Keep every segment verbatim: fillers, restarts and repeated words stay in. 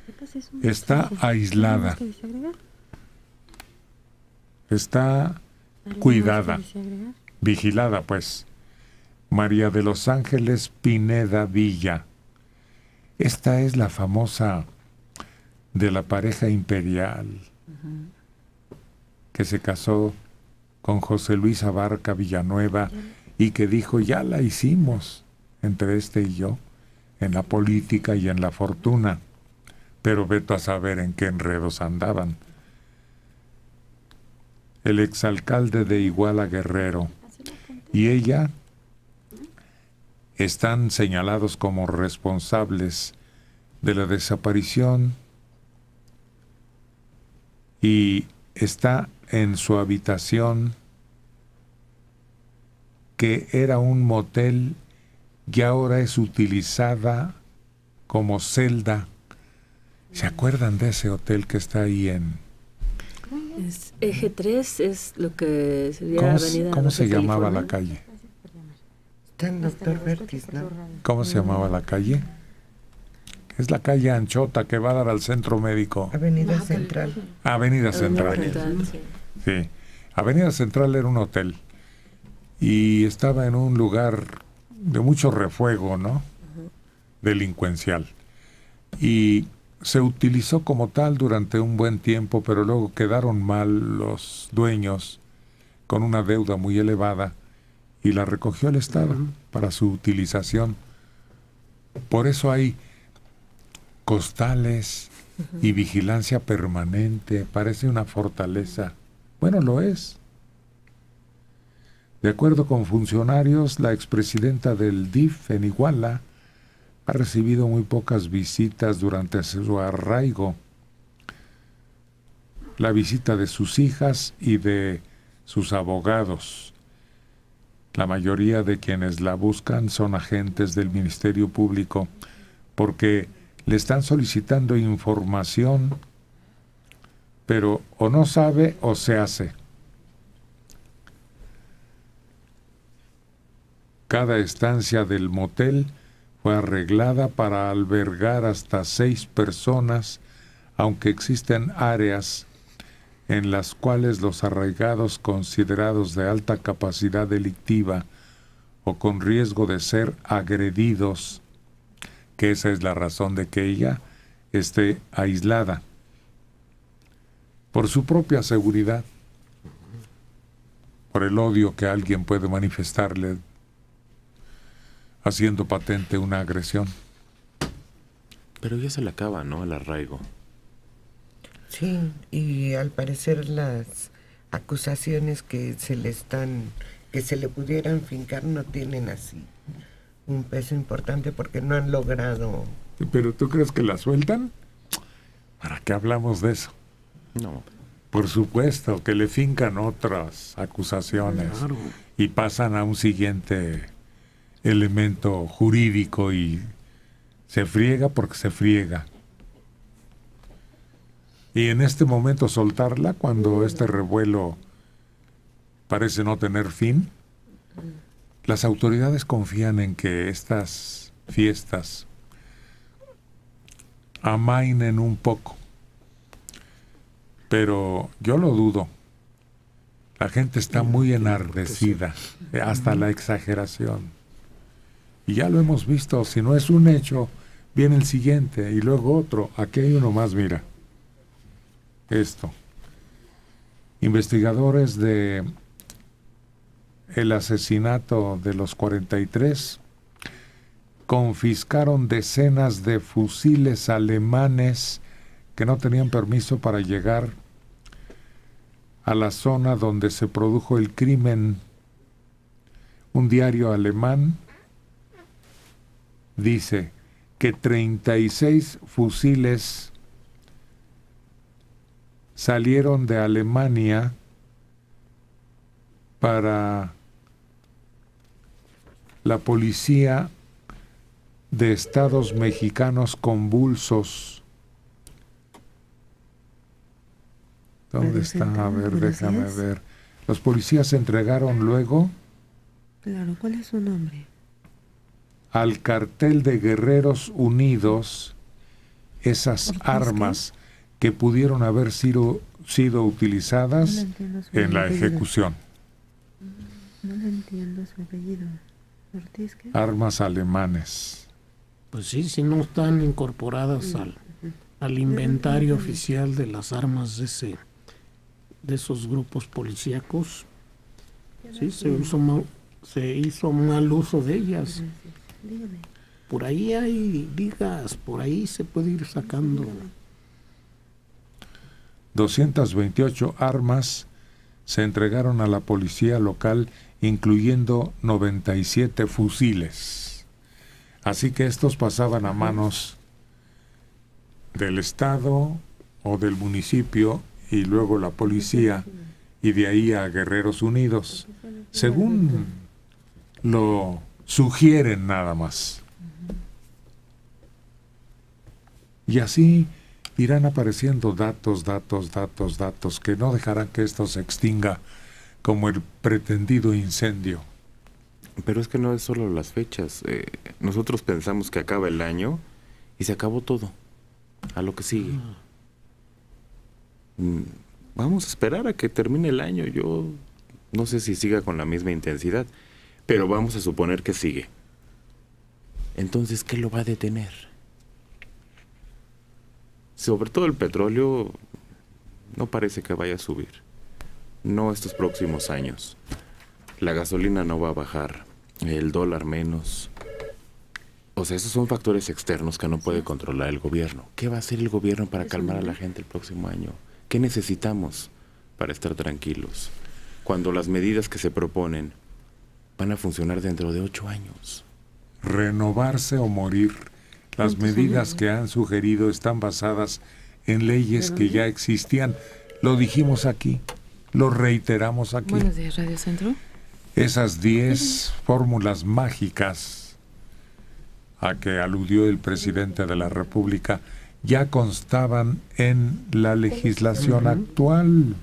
está aislada, está cuidada, vigilada, pues. María de los Ángeles Pineda Villa. Esta es la famosa de la pareja imperial uh-huh. que se casó con José Luis Abarca Villanueva y que dijo, ya la hicimos entre este y yo, en la política y en la fortuna, pero veto a saber en qué enredos andaban. El exalcalde de Iguala Guerrero y ella están señalados como responsables de la desaparición y está en su habitación, que era un motel y ahora es utilizada como celda. ¿Se acuerdan de ese hotel que está ahí en...? Es Eje tres, es lo que sería ¿Cómo, Avenida ¿cómo se California? llamaba la calle? Está en Doctor Vertis, ¿no? ¿Cómo se llamaba la calle? Es la calle anchota que va a dar al centro médico. Avenida Central. Avenida Central. Avenida Central, sí. Sí. Avenida Central era un hotel y estaba en un lugar de mucho refuego, ¿no? Uh-huh. Delincuencial. Y se utilizó como tal durante un buen tiempo, pero luego quedaron mal los dueños con una deuda muy elevada y la recogió el Estado uh-huh. para su utilización. Por eso hay costales uh-huh. y vigilancia permanente. Parece una fortaleza. Bueno, lo es. De acuerdo con funcionarios, la expresidenta del D I F en Iguala ha recibido muy pocas visitas durante su arraigo. La visita de sus hijas y de sus abogados. La mayoría de quienes la buscan son agentes del Ministerio Público porque le están solicitando información, pero o no sabe o se hace. Cada estancia del motel fue arreglada para albergar hasta seis personas, aunque existen áreas en las cuales los arraigados considerados de alta capacidad delictiva o con riesgo de ser agredidos, que esa es la razón de que ella esté aislada, por su propia seguridad, por el odio que alguien puede manifestarle haciendo patente una agresión. Pero ya se le acaba, ¿no?, el arraigo. Sí, y al parecer las acusaciones que se le están, que se le pudieran fincar no tienen así un peso importante porque no han logrado. ¿Pero tú crees que la sueltan? ¿Para qué hablamos de eso? No. Por supuesto que le fincan otras acusaciones claro. y pasan a un siguiente elemento jurídico y se friega porque se friega. Y en este momento soltarla cuando este revuelo parece no tener fin, las autoridades confían en que estas fiestas amainen un poco, pero yo lo dudo. La gente está muy enardecida, hasta la exageración. Y ya lo hemos visto, si no es un hecho, viene el siguiente y luego otro. Aquí hay uno más, mira. Esto. Investigadores de el asesinato de los cuarenta y tres confiscaron decenas de fusiles alemanes que no tenían permiso para llegar a la zona donde se produjo el crimen. Un diario alemán dice que treinta y seis fusiles salieron de Alemania para la policía de estados mexicanos convulsos. ¿Dónde está? A ver, déjame ver. Los policías se entregaron luego. Claro, ¿cuál es su nombre? Al cartel de Guerreros Unidos esas armas que pudieron haber sido, sido utilizadas No le entiendo su en la apellido. ejecución. No le entiendo su apellido. ¿Ortiz qué? Armas alemanes. Pues sí, si no están incorporadas al, al inventario oficial de las armas de ese de esos grupos policíacos, sí, se hizo mal, se hizo mal uso de ellas. Dígame. Por ahí hay ligas, por ahí se puede ir sacando. doscientas veintiocho armas se entregaron a la policía local, incluyendo noventa y siete fusiles. Así que estos pasaban a manos del Estado o del municipio y luego la policía, y de ahí a Guerreros Unidos, según lo sugieren nada más. Y así irán apareciendo datos, datos, datos, datos, que no dejarán que esto se extinga como el pretendido incendio. Pero es que no es solo las fechas. Eh, nosotros pensamos que acaba el año y se acabó todo. A lo que sigue. Mm, Vamos a esperar a que termine el año. Yo no sé si siga con la misma intensidad, pero vamos a suponer que sigue. Entonces, ¿qué lo va a detener? Sobre todo el petróleo no parece que vaya a subir. No estos próximos años. La gasolina no va a bajar, el dólar menos. O sea, esos son factores externos que no puede controlar el gobierno. ¿Qué va a hacer el gobierno para calmar a la gente el próximo año? ¿Qué necesitamos para estar tranquilos? Cuando las medidas que se proponen van a funcionar dentro de ocho años. Renovarse o morir. Las medidas que han sugerido están basadas en leyes que ya existían. Lo dijimos aquí, lo reiteramos aquí. Buenos días, Radio Centro. Esas diez fórmulas mágicas a que aludió el presidente de la República ya constaban en la legislación actual.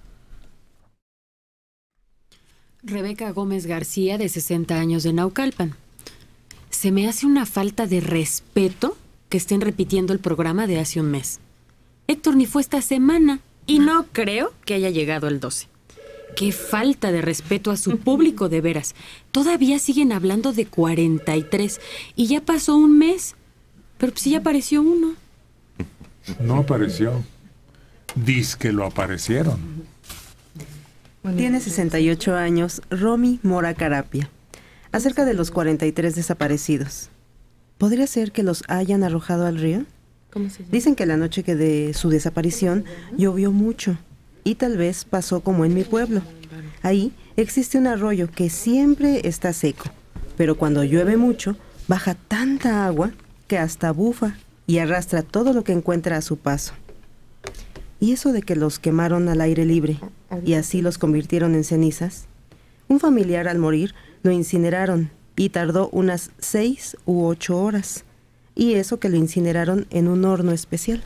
Rebeca Gómez García, de sesenta años, de Naucalpan. Se me hace una falta de respeto que estén repitiendo el programa de hace un mes. Héctor ni fue esta semana y no creo que haya llegado el doce. ¡Qué falta de respeto a su público, de veras! Todavía siguen hablando de cuarenta y tres y ya pasó un mes. Pero pues sí ya apareció uno. No apareció. Diz que lo aparecieron. Tiene sesenta y ocho años, Romy Mora Carapia. Acerca de los cuarenta y tres desaparecidos. ¿Podría ser que los hayan arrojado al río? ¿Cómo se llama? Dicen que la noche que de su desaparición llovió mucho y tal vez pasó como en mi pueblo. Ahí existe un arroyo que siempre está seco, pero cuando llueve mucho baja tanta agua que hasta bufa y arrastra todo lo que encuentra a su paso. ¿Y eso de que los quemaron al aire libre y así los convirtieron en cenizas? Un familiar al morir lo incineraron y tardó unas seis u ocho horas. Y eso que lo incineraron en un horno especial.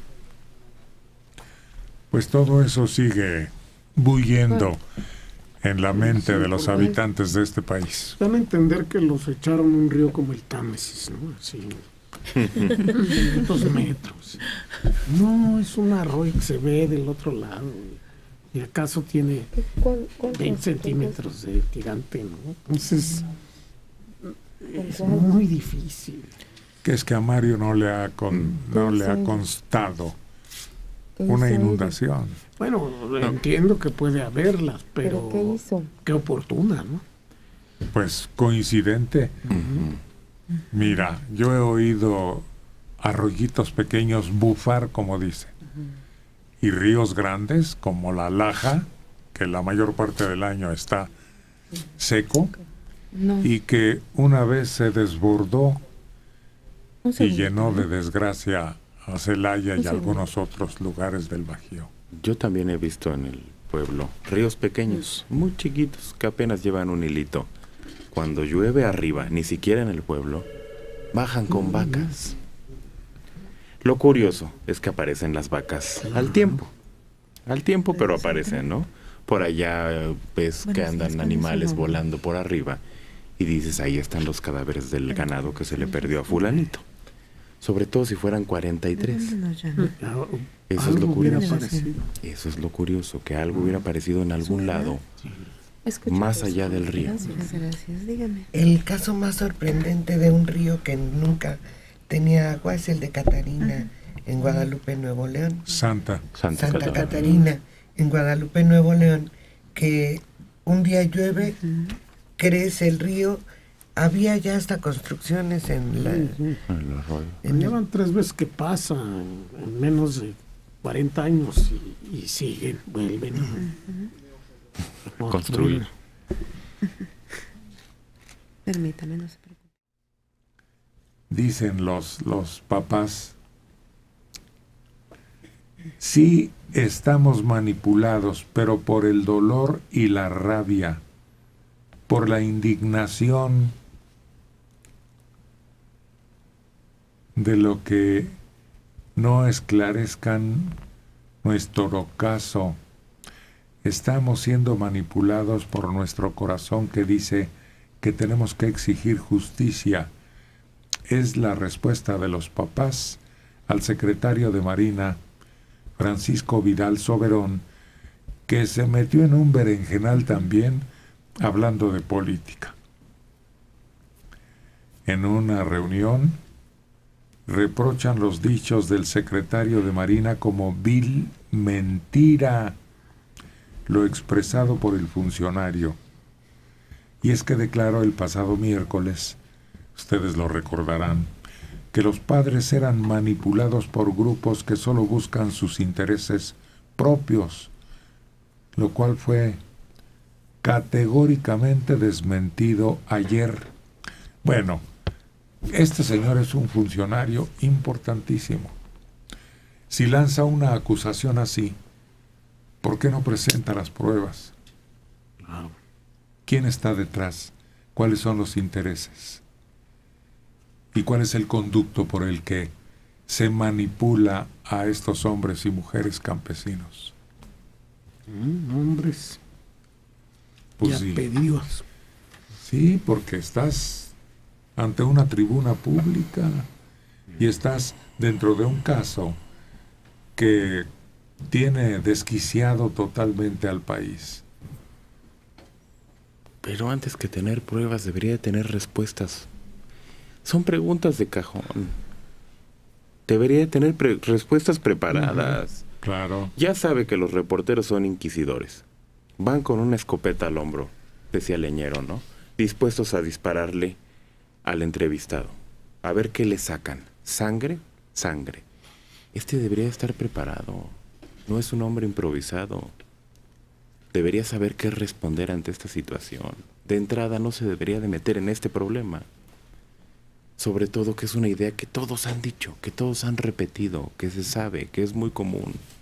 Pues todo eso sigue bulliendo en la mente de los habitantes de este país. Dan a entender que los echaron a un río como el Támesis, ¿no? Así, dos metros. No, es un arroyo que se ve del otro lado. Y acaso tiene veinte centímetros de gigante, ¿no? Entonces, es muy difícil. Que es que a Mario no le ha, con, no le ha constado una inundación. Bueno, entiendo que puede haberlas, pero, ¿Pero qué hizo? qué oportuna, ¿no? Pues coincidente. Uh-huh. Mira, yo he oído arroyitos pequeños bufar, como dice, y ríos grandes como la Laja, que la mayor parte del año está seco, No. y que una vez se desbordó Un y segundo. llenó de desgracia a Celaya y Un segundo. algunos otros lugares del Bajío. Yo también he visto en el pueblo ríos pequeños, muy chiquitos, que apenas llevan un hilito. Cuando llueve arriba, ni siquiera en el pueblo, bajan con vacas. Lo curioso es que aparecen las vacas al tiempo. Al tiempo, pero aparecen, ¿no? Por allá eh, ves que andan animales volando por arriba y dices, ahí están los cadáveres del ganado que se le perdió a fulanito. Sobre todo si fueran cuarenta y tres. Eso es lo curioso. Eso es lo curioso, que algo hubiera aparecido en algún lado, más allá del río. Gracias, dígame. El caso más sorprendente de un río que nunca tenía agua es el de Catarina, en Guadalupe, Nuevo León. Santa. Santa, Santa Catarina. Catarina, en Guadalupe, Nuevo León, que un día llueve, crece el río, había ya hasta construcciones en la... El arroyo. en el- Llevan tres veces que pasa en, en menos de cuarenta años y, y siguen, vuelven. a Construir. Permítame, no se preocupe. Dicen los, los papás, sí estamos manipulados, pero por el dolor y la rabia, por la indignación de lo que no esclarezcan nuestro caso. Estamos siendo manipulados por nuestro corazón que dice que tenemos que exigir justicia. Es la respuesta de los papás al secretario de Marina, Francisco Vidal Soberón, que se metió en un berenjenal también hablando de política. En una reunión reprochan los dichos del secretario de Marina como vil mentira, lo expresado por el funcionario. Y es que declaró el pasado miércoles, ustedes lo recordarán, que los padres eran manipulados por grupos que solo buscan sus intereses propios, lo cual fue categóricamente desmentido ayer. Bueno, este señor es un funcionario importantísimo. Si lanza una acusación así, ¿por qué no presenta las pruebas? ¿Quién está detrás? ¿Cuáles son los intereses? ¿Y cuál es el conducto por el que se manipula a estos hombres y mujeres campesinos? Mm, hombres Pues y sí. apellidos. Sí, porque estás ante una tribuna pública y estás dentro de un caso que tiene desquiciado totalmente al país. Pero antes que tener pruebas debería de tener respuestas. Son preguntas de cajón. Debería de tener pre- respuestas preparadas. Claro. Ya sabe que los reporteros son inquisidores. Van con una escopeta al hombro, decía Leñero, ¿no? Dispuestos a dispararle al entrevistado. A ver qué le sacan. ¿Sangre? Sangre. Este debería estar preparado. No es un hombre improvisado. Debería saber qué responder ante esta situación. De entrada no se debería de meter en este problema. Sobre todo que es una idea que todos han dicho, que todos han repetido, que se sabe, que es muy común.